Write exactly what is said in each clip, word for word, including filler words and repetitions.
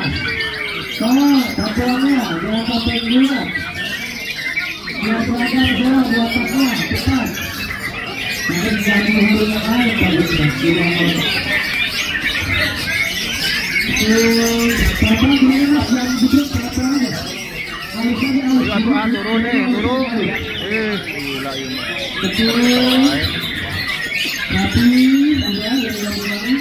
Tolong tampilnya jangan sampai gelap. Biar pelajar jauh buat tengah cepat. Mungkin jangan menghubungi yang lain kalau sudah tidak. Papa gimana mas yang duduk pelajarannya? Aturan turun nih, turun. Eh, gila ini. Betul. Tapi ada yang bilang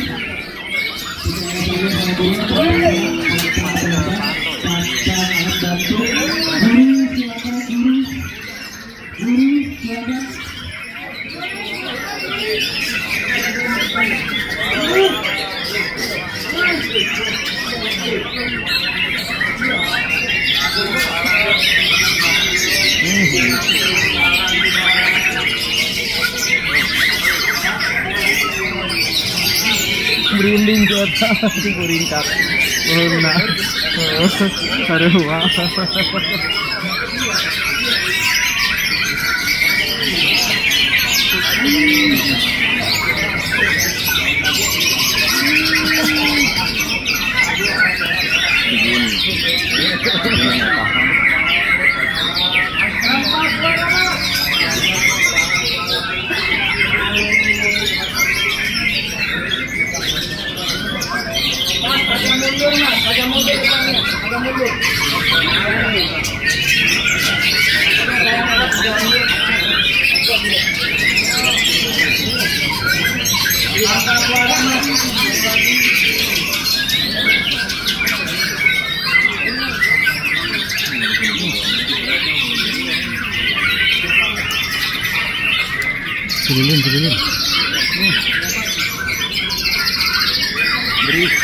merinding jota itu kuringkat luna aduh wah agak mundur depannya, agak mundur. Keliling, keliling. Beri.